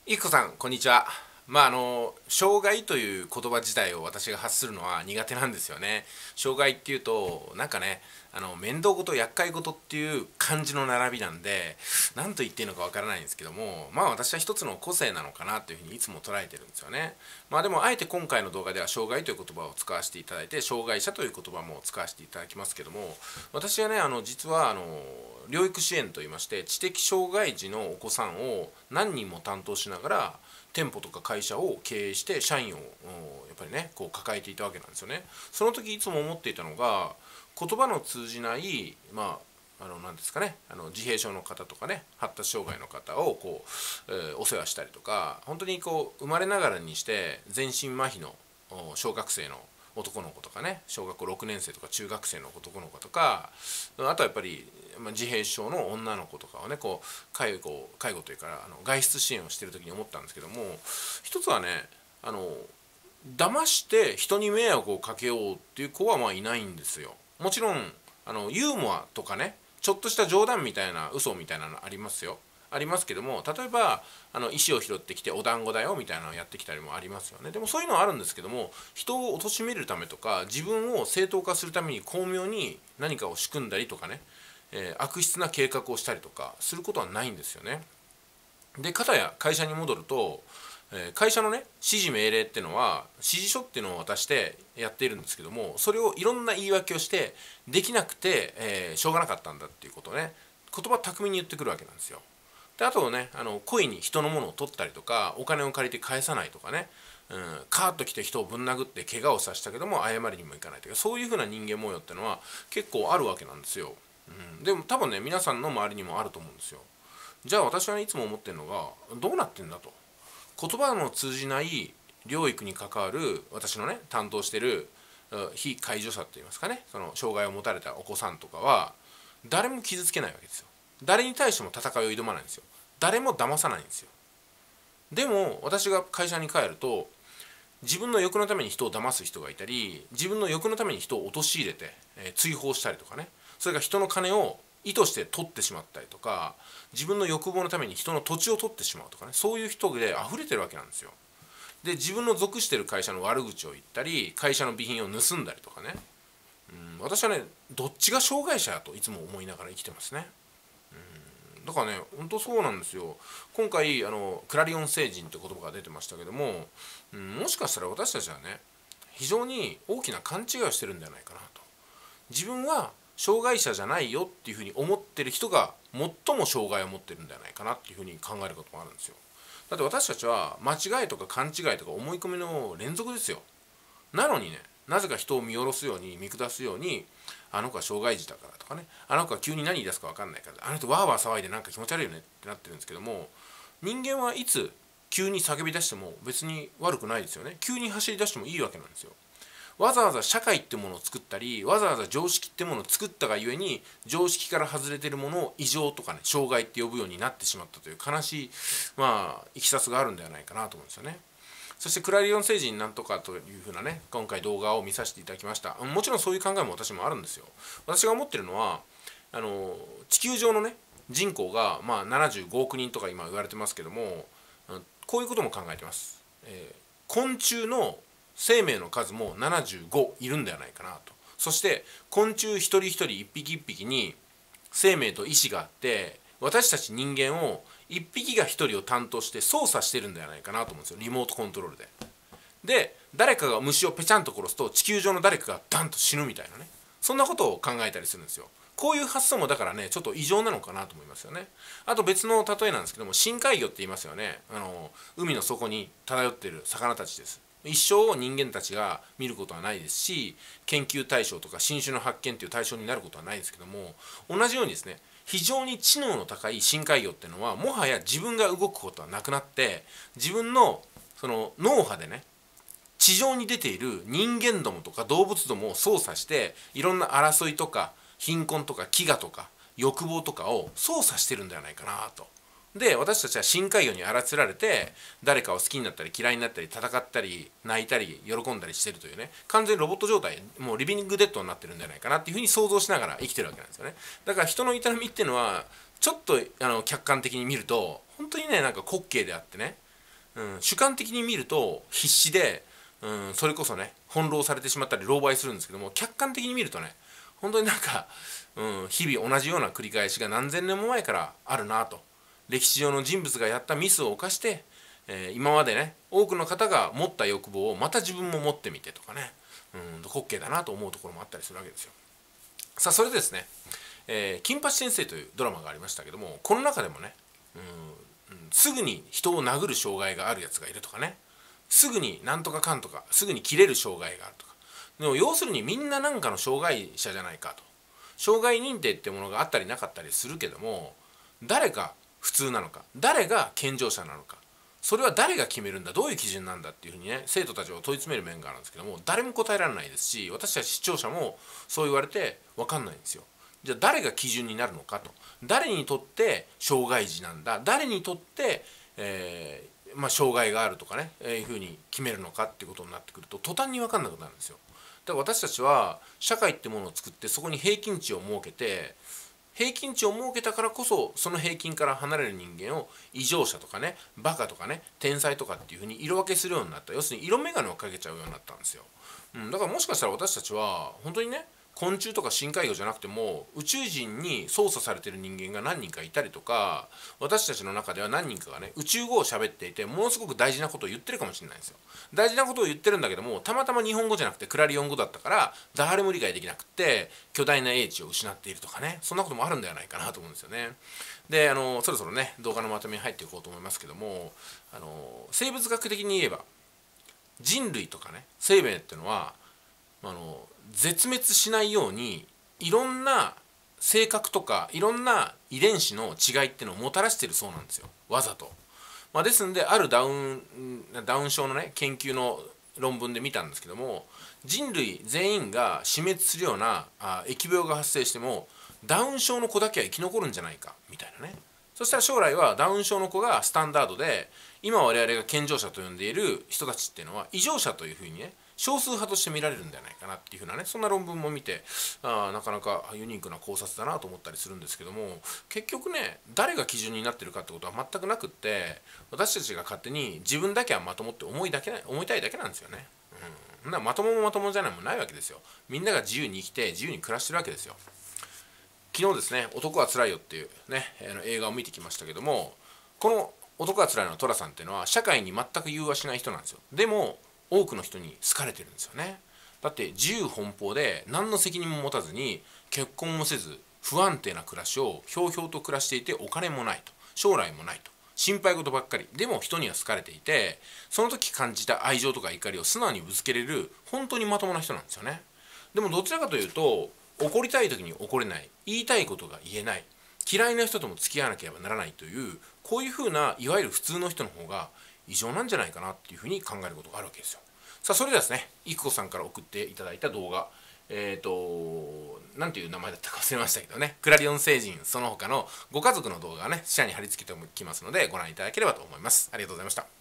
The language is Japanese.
いくこさん、こんにちは。障害という言葉自体を私が発するのは苦手なんですよね。障害っていうと、なんかね、面倒事、厄介事っていう漢字の並びなんで、何と言っていいのかわからないんですけども、私は一つの個性なのかなというふうにいつも捉えてるんですよね。でも、あえて今回の動画では障害という言葉を使わせていただいて、障害者という言葉も使わせていただきますけども、私はね、実は療育支援といいまして、知的障害児のお子さんを何人も担当しながら、店舗とか会社を経営して社員をやっぱりねこう抱えていたわけなんですよね。その時いつも思っていたのが、言葉の通じない何ですかね、自閉症の方とかね、発達障害の方をお世話したりとか、本当に生まれながらにして全身麻痺の小学生の男の子とかね、小学校6年生とか中学生の男の子とか、あとはやっぱり自閉症の女の子とかをね介護というか外出支援をしている時に思ったんですけども、一つはね、騙して人に迷惑をかけようっていう子はいないんですよ。もちろんユーモアとかね、ちょっとした冗談みたいな嘘みたいなのありますよ。ありますけども、例えば石を拾ってきてお団子だよみたいなのをやってきたりもありますよね。でもそういうのはあるんですけども、人を貶めるためとか自分を正当化するために巧妙に何かを仕組んだりとかね、悪質な計画をしたりとかすることはないんですよね。で片や会社に戻ると、会社のね指示命令っていうのは指示書っていうのを渡してやっているんですけども、それをいろんな言い訳をしてできなくて、しょうがなかったんだっていうことをね、言葉巧みに言ってくるわけなんですよ。であとね、故意に人のものを取ったりとか、お金を借りて返さないとかね、カーッと来て人をぶん殴って怪我をさせたけども謝りにもいかないとか、そういうふうな人間模様っていうのは結構あるわけなんですよ。でも多分ね、皆さんの周りにもあると思うんですよ。じゃあ私はいつも思ってるのが、どうなってんだと。言葉の通じない療育に関わる私のね担当してる非介助者といいますかね、その障害を持たれたお子さんとかは誰も傷つけないわけですよ。誰に対しても戦いを挑まないんですよ。誰も騙さないんですよ。でも私が会社に帰ると、自分の欲のために人を騙す人がいたり、自分の欲のために人を陥れて、追放したりとかね、それから人の金を意図して取ってしまったりとか、自分の欲望のために人の土地を取ってしまうとかね、そういう人で溢れてるわけなんですよ。で自分の属してる会社の悪口を言ったり、会社の備品を盗んだりとかね、私はねどっちが障害者やといつも思いながら生きてますね。だからね、本当そうなんですよ。今回クラリオン星人って言葉が出てましたけども、もしかしたら私たちはね非常に大きな勘違いをしてるんじゃないかなと。自分は障害者じゃないよっていうふうに思ってる人が最も障害を持ってるんじゃないかなっていうふうに考えることもあるんですよ。だって私たちは間違いとか勘違いとか思い込みの連続ですよ。なのにね、なぜか人を見下ろすように見下すように、あの子は障害児だからとかね、あの子は急に何言い出すか分かんないから、あの人わーわー騒いでなんか気持ち悪いよねってなってるんですけども、人間はいつ急に叫び出しても別に悪くないですよね。急に走り出してもいいわけなんですよ。わざわざ社会ってものを作ったり、わざわざ常識ってものを作ったがゆえに、常識から外れているものを異常とかね、障害って呼ぶようになってしまったという悲しいいきさつがあるんではないかなと思うんですよね。そしてクラリオン星人なんとかというふうなね、今回動画を見させていただきました。もちろんそういう考えも私もあるんですよ。私が思ってるのは、地球上のね人口が75億人とか今言われてますけども、こういうことも考えてます。昆虫の生命の数も75いるんではないかなと。そして昆虫一人一人一匹一匹に生命と意志があって、私たち人間を一匹が一人を担当して操作してるんではないかなと思うんですよ、リモートコントロールで。で誰かが虫をペチャンと殺すと地球上の誰かがダンと死ぬみたいなね、そんなことを考えたりするんですよ。こういう発想もだからねちょっと異常なのかなと思いますよね。あと別の例えなんですけども、深海魚って言いますよね。海の底に漂っている魚たちです。一生人間たちが見ることはないですし、研究対象とか新種の発見という対象になることはないですけども、同じようにですね、非常に知能の高い深海魚っていうのはもはや自分が動くことはなくなって、自分のその脳波でね、地上に出ている人間どもとか動物どもを操作して、いろんな争いとか貧困とか飢餓とか欲望とかを操作してるんではないかなと。で私たちは深海魚に操られて、誰かを好きになったり嫌いになったり戦ったり泣いたり喜んだりしてるというね、完全にロボット状態、もうリビングデッドになってるんじゃないかなっていうふうに想像しながら生きてるわけなんですよね。だから人の営みっていうのはちょっと客観的に見ると本当にねなんか滑稽であってね、 主観的に見ると必死で、それこそね翻弄されてしまったり狼狽するんですけども、客観的に見るとね本当になんか、日々同じような繰り返しが何千年も前からあるなと。歴史上の人物がやったミスを犯して、今までね多くの方が持った欲望をまた自分も持ってみてとかね、滑稽だなと思うところもあったりするわけですよ。さあそれでですね、金八先生というドラマがありましたけども、この中でもね、すぐに人を殴る障害があるやつがいるとかね、すぐになんとかかんとかすぐに切れる障害があるとか、でも要するにみんな何かの障害者じゃないかと。障害認定ってものがあったりなかったりするけども、誰が普通なのか、誰が健常者なのか、それは誰が決めるんだ、どういう基準なんだっていうふうにね生徒たちを問い詰める面があるんですけども、誰も答えられないですし、私たち視聴者もそう言われて分かんないんですよ。じゃあ誰が基準になるのかと、誰にとって障害児なんだ、誰にとって、障害があるとかね、いうふうに決めるのかっていうことになってくると途端に分かんなくなるんですよ。だから私たちは社会ってものを作って、そこに平均値を設けて、平均値を設けたからこそその平均から離れる人間を異常者とかね、バカとかね、天才とかっていうふうに色分けするようになった。要するに色眼鏡をかけちゃうようになったんですよ。だからもしかしたら私たちは本当にね、昆虫とか深海魚じゃなくても宇宙人に操作されてる人間が何人かいたりとか、私たちの中では何人かがね宇宙語を喋っていて、ものすごく大事なことを言ってるかもしれないんですよ。大事なことを言ってるんだけども、たまたま日本語じゃなくてクラリオン語だったから誰も理解できなくて巨大な英知を失っているとかね、そんなこともあるんではないかなと思うんですよね。でそろそろね動画のまとめに入っていこうと思いますけども、生物学的に言えば人類とかね生命っていうのは絶滅しないようにいろんな性格とかいろんな遺伝子の違いっていうのをもたらしているそうなんですよ、わざと。ですんであるダウン症のね研究の論文で見たんですけども、人類全員が死滅するような疫病が発生してもダウン症の子だけは生き残るんじゃないかみたいなね。そしたら将来はダウン症の子がスタンダードで、今我々が健常者と呼んでいる人たちっていうのは異常者というふうにね少数派として見られるんじゃないかなっていうふうなね、そんな論文も見て、なかなかユニークな考察だなと思ったりするんですけども、結局ね誰が基準になってるかってことは全くなくって、私たちが勝手に自分だけはまともって思いたいだけなんですよね。まとももまともじゃないもないわけですよ。みんなが自由に生きて自由に暮らしてるわけですよ。昨日ですね「男はつらいよ」っていうね映画を見てきましたけども、この男はつらいの寅さんっていうのは社会に全く融和しない人なんですよ。でも多くの人に好かれてるんですよね。だって自由奔放で何の責任も持たずに結婚もせず不安定な暮らしをひょうひょうと暮らしていて、お金もないと将来もないと心配事ばっかりでも人には好かれていて、その時感じた愛情とか怒りを素直にぶつけれる本当にまともな人なんですよね。でもどちらかというと怒りたい時に怒れない、言いたいことが言えない、嫌いな人とも付き合わなければならないという、こういうふうないわゆる普通の人の方が異常なんじゃないかなっていうふうに考えることがあるわけですよ。さあそれではですね、いくこさんから送っていただいた動画、なんていう名前だったか忘れましたけどね、クラリオン星人その他のご家族の動画がね下に貼り付けておきますのでご覧いただければと思います。ありがとうございました。